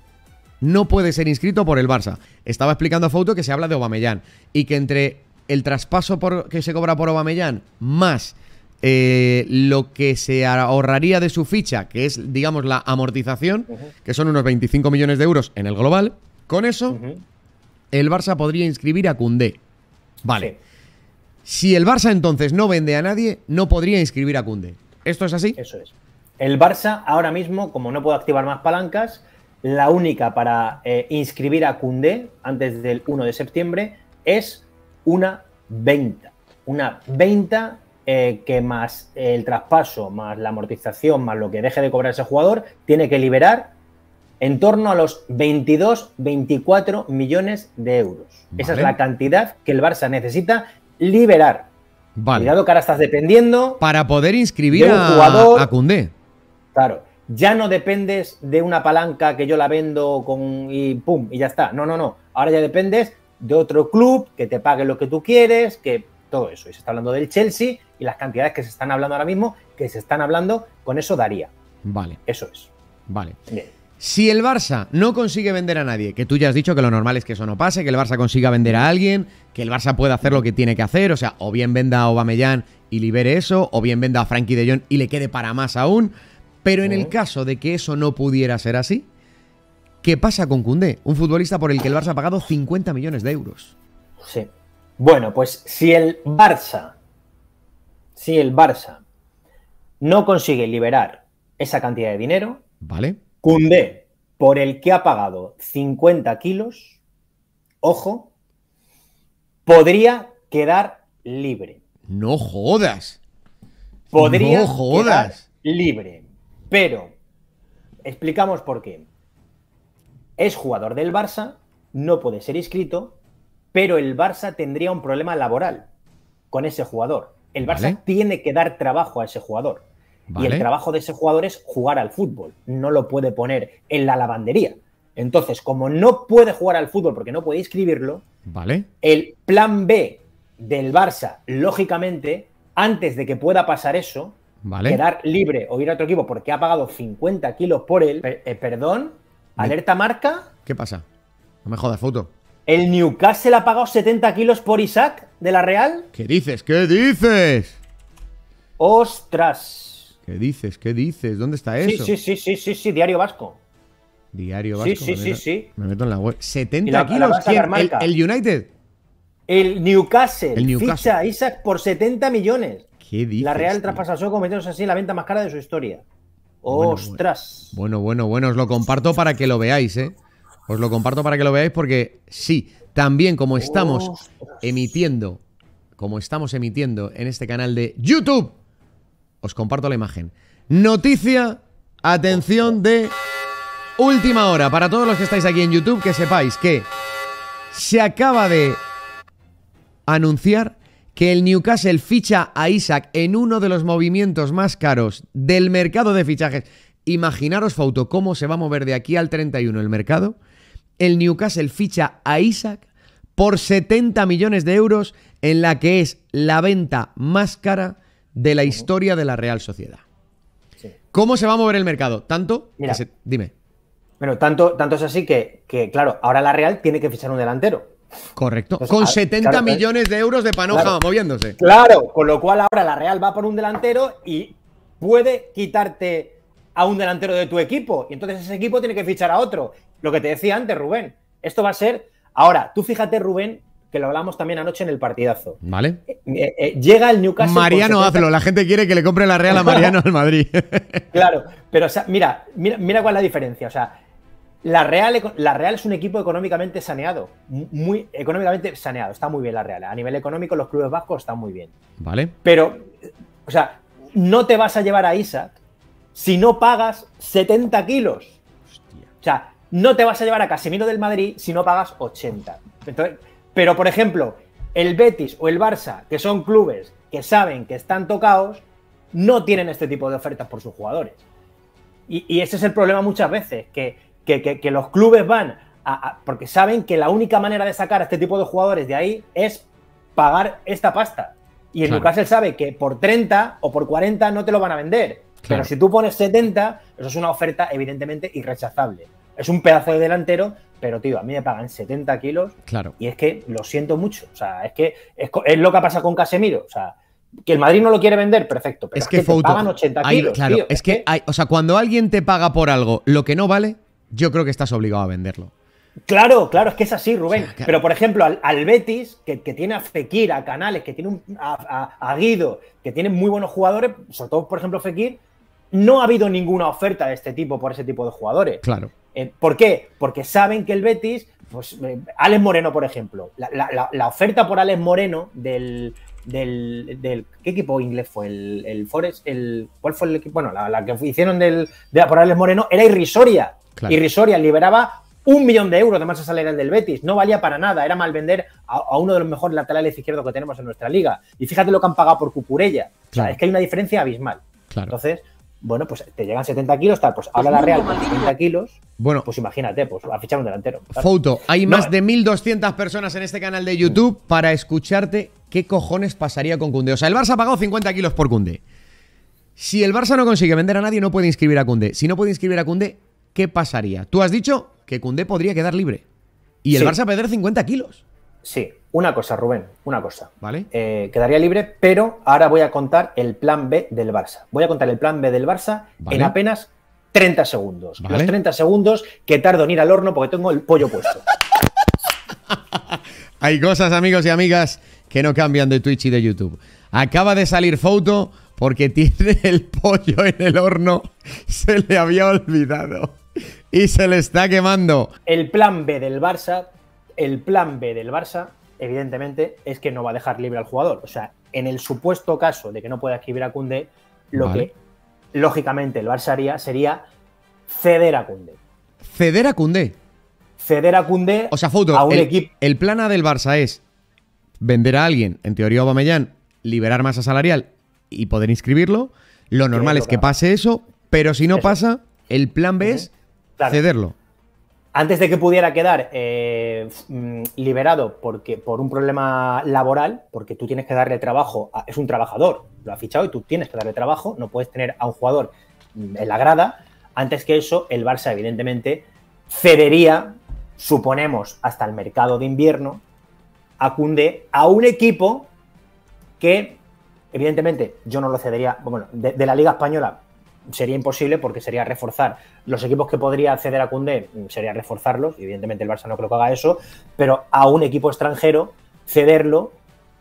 no puede ser inscrito por el Barça. Estaba explicando a Fouto que se habla de Aubameyang y que entre el traspaso por, que se cobra por Aubameyang más eh, lo que se ahorraría de su ficha, que es, digamos, la amortización, Uh-huh. que son unos veinticinco millones de euros en el global, con eso Uh-huh. el Barça podría inscribir a Koundé. Vale. Sí. Si el Barça entonces no vende a nadie, no podría inscribir a Koundé. ¿Esto es así? Eso es. El Barça ahora mismo, como no puede activar más palancas, la única para eh, inscribir a Koundé antes del uno de septiembre es una venta. Una venta eh, que más el traspaso, más la amortización, más lo que deje de cobrar ese jugador, tiene que liberar en torno a los veintidós, veinticuatro millones de euros. Vale. Esa es la cantidad que el Barça necesita liberar. Vale. Cuidado que ahora estás dependiendo. Para poder inscribir de un a, jugador- a Koundé. Claro, ya no dependes de una palanca que yo la vendo con y pum, y ya está. No, no, no. Ahora ya dependes de otro club que te pague lo que tú quieres, que todo eso. Y se está hablando del Chelsea y las cantidades que se están hablando ahora mismo, que se están hablando, con eso daría. Vale, Eso es. vale. Bien. Si el Barça no consigue vender a nadie, que tú ya has dicho que lo normal es que eso no pase, que el Barça consiga vender a alguien, que el Barça pueda hacer lo que tiene que hacer, o sea, o bien venda a Aubameyang y libere eso, o bien venda a Frenkie de Jong y le quede para más aún. Pero en el Ujú. caso de que eso no pudiera ser así, ¿qué pasa con Koundé? Un futbolista por el que el Barça ha pagado cincuenta millones de euros. Sí. Bueno, pues si el Barça, si el Barça no consigue liberar esa cantidad de dinero, ¿vale? Koundé, por el que ha pagado cincuenta kilos, ojo, podría quedar libre. No jodas. Podría no jodas. quedar libre. Pero, explicamos por qué. Es jugador del Barça, no puede ser inscrito, pero el Barça tendría un problema laboral con ese jugador. El Barça ¿Vale? tiene que dar trabajo a ese jugador. ¿Vale? Y el trabajo de ese jugador es jugar al fútbol. No lo puede poner en la lavandería. Entonces, como no puede jugar al fútbol porque no puede inscribirlo, ¿Vale? el plan B del Barça, lógicamente, antes de que pueda pasar eso, ¿Vale? quedar libre o ir a otro equipo porque ha pagado cincuenta kilos por él, per- eh, perdón, alerta marca, ¿Qué pasa? No me jodas, foto. el Newcastle ha pagado setenta kilos por Isaac de la Real. ¿Qué dices? ¿Qué dices? ¡Ostras! ¿Qué dices? ¿Qué dices? ¿Dónde está Sí, eso? sí, sí, sí, sí, sí, Diario Vasco. Diario Sí, Vasco. sí, me sí, meto- sí. Me meto en la web. Y ¿setenta la- la kilos? vas a sacar ¿Quién? ¿El, marca. el United? El Newcastle, El Newcastle. ficha a Isaac por setenta millones. ¿Qué dices? La Real tío? traspasa su convirtiéndose así en la venta más cara de su historia. Bueno, ¡Ostras! Bueno, bueno, bueno, os lo comparto para que lo veáis, ¿eh? Os lo comparto para que lo veáis porque sí, también como estamos Ostras. emitiendo, como estamos emitiendo en este canal de YouTube, os comparto la imagen. Noticia, atención de última hora, para todos los que estáis aquí en YouTube, que sepáis que se acaba de anunciar que el Newcastle ficha a Isaac en uno de los movimientos más caros del mercado de fichajes. Imaginaros, Fauto, cómo se va a mover de aquí al treinta y uno el mercado. El Newcastle ficha a Isaac por setenta millones de euros en la que es la venta más cara de la historia de la Real Sociedad. Sí. ¿Cómo se va a mover el mercado? Tanto Mira. que se- Dime. Bueno, tanto, tanto es así que, que, claro, ahora la Real tiene que fichar un delantero. Correcto. Pues, Con ah, setenta claro, pues, millones de euros de Panoja claro. moviéndose. Claro, con lo cual ahora la Real va por un delantero y puede quitarte a un delantero de tu equipo. Y entonces ese equipo tiene que fichar a otro. Lo que te decía antes, Rubén. Esto va a ser... Ahora, tú fíjate, Rubén, que lo hablamos también anoche en el partidazo. ¿Vale? Eh, eh, llega el Newcastle... con Mariano, setenta hazlo. La gente quiere que le compre la Real a Mariano al Madrid. Claro, pero o sea, mira, mira, mira cuál es la diferencia. O sea, la Real, la Real es un equipo económicamente saneado. Muy económicamente saneado. Está muy bien la Real. A nivel económico, los clubes vascos están muy bien. ¿Vale? Pero, o sea, no te vas a llevar a Isaac si no pagas setenta kilos. O sea, no te vas a llevar a Casemiro del Madrid si no pagas ochenta. Entonces, pero, por ejemplo, el Betis o el Barça, que son clubes que saben que están tocados, no tienen este tipo de ofertas por sus jugadores. Y, y ese es el problema muchas veces, que, que, que, que los clubes van a, a, porque saben que la única manera de sacar a este tipo de jugadores de ahí es pagar esta pasta. Y el Claro. Newcastle sabe que por treinta o por cuarenta no te lo van a vender. Claro. Pero si tú pones setenta, eso es una oferta evidentemente irrechazable. Es un pedazo de delantero, pero tío, a mí me pagan setenta kilos Claro. y es que lo siento mucho. O sea, es que es, co- es lo que pasa con Casemiro. O sea, que el Madrid no lo quiere vender, perfecto. Pero Es es, que, que, te Fouto, pagan ochenta hay- kilos, claro, tío. es que hay, o sea, cuando alguien te paga por algo lo que no vale, yo creo que estás obligado a venderlo. Claro, claro, es que es así, Rubén. O sea, claro. Pero, por ejemplo, al, al Betis, que, que tiene a Fekir, a Canales, que tiene un, a, a- a Guido, que tiene muy buenos jugadores, sobre todo, por ejemplo, Fekir, no ha habido ninguna oferta de este tipo por ese tipo de jugadores. Claro. Eh, ¿Por qué? Porque saben que el Betis, pues eh, Alex Moreno, por ejemplo, la, la- la- la oferta por Alex Moreno del, del, del- ¿qué equipo inglés fue? El, el Forest, el, ¿cuál fue el equipo? Bueno, la, la que hicieron del, de, por Alex Moreno era irrisoria. Claro. Irrisoria, liberaba un millón de euros de masa salarial del Betis, no valía para nada, era mal vender a, a uno de los mejores laterales izquierdos que tenemos en nuestra liga. Y fíjate lo que han pagado por Cucurella. O sea, Claro. es que hay una diferencia abismal. Claro. Entonces, bueno, pues te llegan setenta kilos, tal, pues ahora la Real con setenta kilos, Bueno, pues imagínate, pues a fichar un delantero. Claro. Fouto, hay No. más de mil doscientas personas en este canal de YouTube para escucharte qué cojones pasaría con Koundé. O sea, el Barça ha pagado cincuenta kilos por Koundé. Si el Barça no consigue vender a nadie, no puede inscribir a Koundé. Si no puede inscribir a Koundé, ¿qué pasaría? Tú has dicho que Koundé podría quedar libre. Y el Sí. Barça perder cincuenta kilos. Sí, una cosa, Rubén, una cosa. ¿Vale? Eh, quedaría libre, pero ahora voy a contar el plan B del Barça. Voy a contar el plan B del Barça Vale. en apenas treinta segundos. Vale. Los treinta segundos que tardo en ir al horno porque tengo el pollo puesto. Hay cosas, amigos y amigas, que no cambian de Twitch y de YouTube. Acaba de salir foto porque tiene el pollo en el horno. Se le había olvidado. Y se le está quemando. El plan B del Barça, el plan B del Barça, evidentemente, es que no va a dejar libre al jugador. O sea, en el supuesto caso de que no pueda escribir a Koundé, lo vale. que lógicamente el Barça haría sería ceder a Koundé. ¿Ceder a Koundé? Ceder a Koundé o sea, Fouto, a un el, equipo. El plan A del Barça es vender a alguien, en teoría Aubameyang, liberar masa salarial y poder inscribirlo. Lo normal es que pase eso, pero si no eso. pasa, el plan B es claro. cederlo. Antes de que pudiera quedar eh, liberado porque, por un problema laboral, porque tú tienes que darle trabajo, a, es un trabajador, lo ha fichado y tú tienes que darle trabajo, no puedes tener a un jugador en la grada. Antes que eso, el Barça evidentemente cedería, suponemos, hasta el mercado de invierno, a Koundé, a un equipo que, evidentemente, yo no lo cedería, bueno, de, de la Liga Española sería imposible porque sería reforzar. Los equipos que podría acceder a Koundé sería reforzarlos, evidentemente el Barça no creo que haga eso, pero a un equipo extranjero cederlo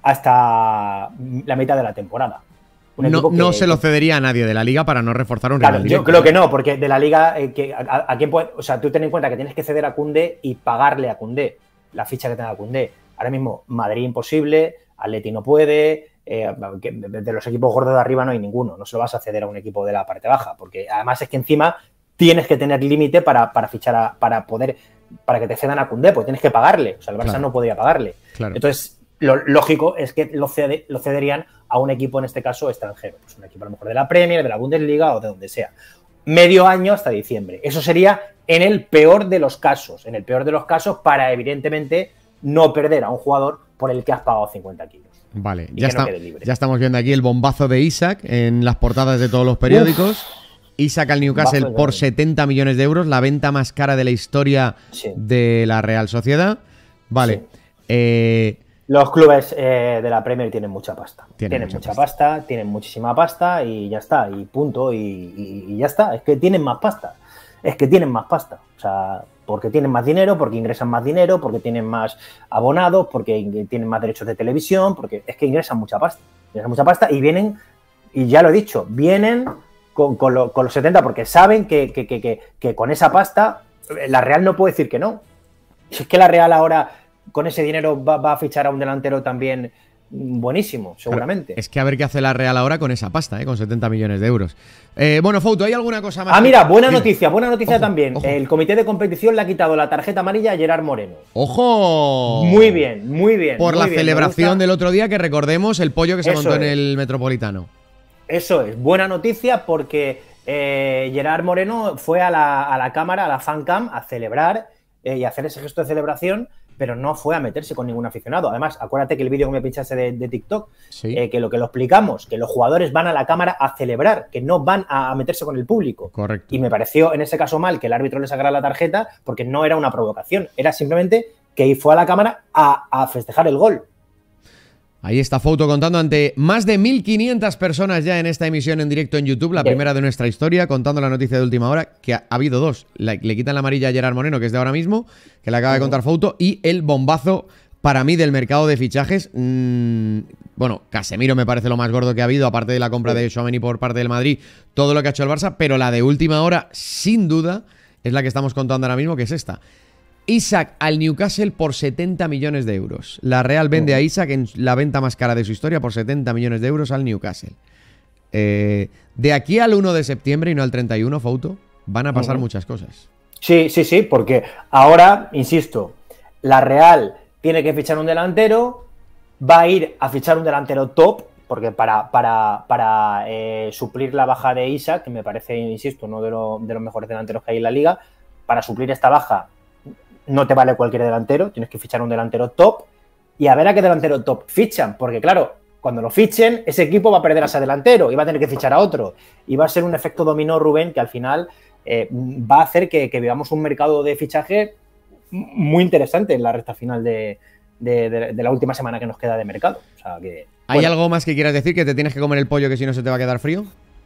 hasta la mitad de la temporada. No, que, no se lo cedería a nadie de la Liga para no reforzar un claro, rival directo. Yo creo que no, porque de la Liga, eh, que, a, a quién puede, o sea, tú ten en cuenta que tienes que ceder a Koundé y pagarle a Koundé la ficha que tenga Koundé. Ahora mismo Madrid imposible, Atleti no puede, eh, de los equipos gordos de arriba no hay ninguno, no se lo vas a ceder a un equipo de la parte baja, porque además es que encima tienes que tener límite para, para fichar, a, para poder, para que te cedan a Koundé, porque tienes que pagarle, o sea, el Barça claro. no podría pagarle. Claro. Entonces, lo lógico es que lo, cede, lo cederían a un equipo, en este caso, extranjero. Pues un equipo a lo mejor de la Premier, de la Bundesliga o de donde sea. Medio año hasta diciembre. Eso sería en el peor de los casos. En el peor de los casos para, evidentemente, no perder a un jugador por el que has pagado cincuenta kilos. Vale, ya, está, no ya estamos viendo aquí el bombazo de Isak en las portadas de todos los periódicos. Uf. Isak al Newcastle por setenta millones de euros, la venta más cara de la historia sí. de la Real Sociedad. Vale. Sí. Eh... Los clubes eh, de la Premier tienen mucha pasta. Tienen, tienen mucha, mucha pasta. pasta, tienen muchísima pasta y ya está, y punto, y, y, y ya está. Es que tienen más pasta. Es que tienen más pasta. O sea, porque tienen más dinero, porque ingresan más dinero, porque tienen más abonados, porque tienen más derechos de televisión, porque es que ingresan mucha pasta. Ingresan mucha pasta y vienen, y ya lo he dicho, vienen con, con, lo, con los setenta porque saben que, que, que, que, que con esa pasta la Real no puede decir que no. Si es que la Real ahora con ese dinero va, va a fichar a un delantero también buenísimo, seguramente. Es que a ver qué hace la Real ahora con esa pasta, ¿eh? Con setenta millones de euros. Eh, bueno, Fouto, ¿hay alguna cosa más? Ah, que... mira, buena noticia, buena noticia ojo, también. Ojo. El comité de competición le ha quitado la tarjeta amarilla a Gerard Moreno. ¡Ojo! Muy bien, muy bien. Por muy la bien, celebración del otro día, que recordemos el pollo que se Eso montó en es. el Metropolitano. Eso es, buena noticia porque eh, Gerard Moreno fue a la, a la cámara, a la fancam, a celebrar eh, y a hacer ese gesto de celebración, pero no fue a meterse con ningún aficionado. Además, acuérdate que el vídeo que me pinchaste de, de TikTok, sí. eh, que lo que lo explicamos, que los jugadores van a la cámara a celebrar, que no van a, a meterse con el público. Correcto. Y me pareció en ese caso mal que el árbitro le sacara la tarjeta porque no era una provocación, era simplemente que fue a la cámara a, a festejar el gol. Ahí está Fouto contando ante más de mil quinientas personas ya en esta emisión en directo en YouTube, la Bien. primera de nuestra historia, contando la noticia de última hora, que ha, ha habido dos. La, le quitan la amarilla a Gerard Moreno, que es de ahora mismo, que le acaba de contar Fouto, y el bombazo para mí del mercado de fichajes. Mmm, bueno, Casemiro me parece lo más gordo que ha habido, aparte de la compra de Tchouaméni por parte del Madrid, todo lo que ha hecho el Barça, pero la de última hora, sin duda, es la que estamos contando ahora mismo, que es esta. Isak al Newcastle por setenta millones de euros. La Real vende a Isak en la venta más cara de su historia por setenta millones de euros al Newcastle. Eh, de aquí al uno de septiembre y no al treinta y uno, Fouto, van a pasar uh-huh. muchas cosas. Sí, sí, sí, porque ahora, insisto, la Real tiene que fichar un delantero, va a ir a fichar un delantero top, porque para, para, para eh, suplir la baja de Isak, que me parece, insisto, uno de, lo, de los mejores delanteros que hay en la liga, para suplir esta baja no te vale cualquier delantero, tienes que fichar un delantero top y a ver a qué delantero top fichan, porque claro, cuando lo fichen, ese equipo va a perder a ese delantero y va a tener que fichar a otro y va a ser un efecto dominó, Rubén, que al final eh, va a hacer que, que veamos un mercado de fichaje muy interesante en la recta final de, de, de, de la última semana que nos queda de mercado. O sea, que, ¿Hay bueno, algo más que quieras decir? ¿Que te tienes que comer el pollo que si no se te va a quedar frío?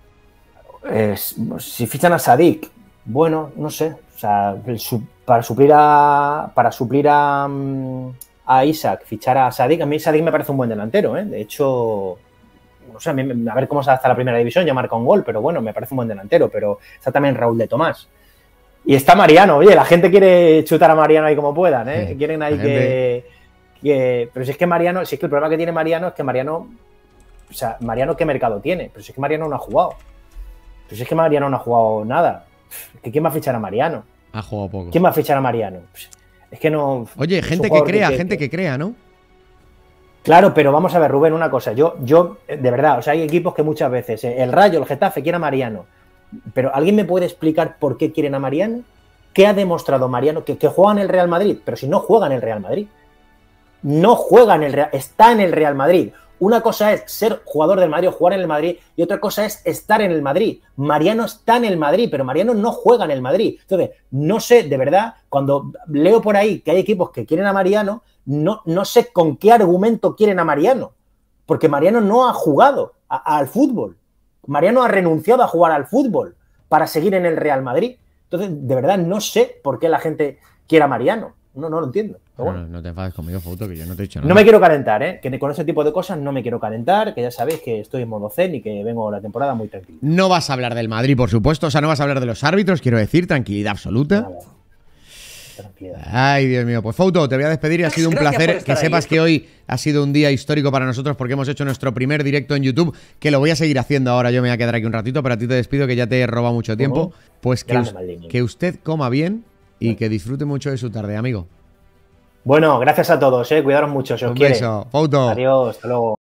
Eh, si fichan a Sadik, bueno, no sé, o sea, el, su, para suplir a para suplir a, a Isak, fichar a Sadik. A mí Sadik me parece un buen delantero, ¿eh? De hecho, no sé, a, mí, a ver cómo se adapta a la primera división, ya marca un gol, pero bueno, me parece un buen delantero. Pero está también Raúl de Tomás. Y está Mariano. Oye, la gente quiere chutar a Mariano ahí como puedan, ¿eh? Sí, quieren ahí que, que... Pero si es que Mariano, si es que el problema que tiene Mariano es que Mariano... O sea, Mariano, ¿qué mercado tiene? Pero si es que Mariano no ha jugado. Pero si es que Mariano no ha jugado nada. ¿Quién va a fichar a Mariano? Ha jugado poco. ¿Quién va a fichar a Mariano? Es que no... Oye, gente que crea, que, gente que... que crea, ¿no? Claro, pero vamos a ver, Rubén, una cosa. Yo, yo, de verdad, o sea, hay equipos que muchas veces, el Rayo, el Getafe, quieren a Mariano. Pero ¿alguien me puede explicar por qué quieren a Mariano? ¿Qué ha demostrado Mariano? Que, que juega en el Real Madrid, pero si no juega en el Real Madrid. No juega en el Real, está en el Real Madrid. Una cosa es ser jugador del Madrid o jugar en el Madrid y otra cosa es estar en el Madrid. Mariano está en el Madrid, pero Mariano no juega en el Madrid. Entonces, no sé, de verdad, cuando leo por ahí que hay equipos que quieren a Mariano, no, no sé con qué argumento quieren a Mariano. Porque Mariano no ha jugado a, a, al fútbol. Mariano ha renunciado a jugar al fútbol para seguir en el Real Madrid. Entonces, de verdad, no sé por qué la gente quiere a Mariano. No, no lo entiendo. Pero bueno. No, no te enfades conmigo, Fouto, que yo no te he dicho nada. No me quiero calentar, ¿eh? Que con ese tipo de cosas no me quiero calentar, que ya sabéis que estoy en modo zen y que vengo la temporada muy tranquila. No vas a hablar del Madrid, por supuesto. O sea, no vas a hablar de los árbitros, quiero decir, tranquilidad absoluta. Nada. Tranquilidad. Ay, Dios mío. Pues Fouto, te voy a despedir y ha sido un placer que sepas que hoy ha sido un día histórico para nosotros porque hemos hecho nuestro primer directo en YouTube, que lo voy a seguir haciendo ahora. Yo me voy a quedar aquí un ratito, pero a ti te despido, que ya te he robado mucho tiempo. Uh-huh. Pues que, us que usted coma bien y sí. que disfrute mucho de su tarde, amigo. Bueno, gracias a todos, ¿eh? Cuidaros mucho, si os un quiere. Beso, Fouto. Adiós, hasta luego.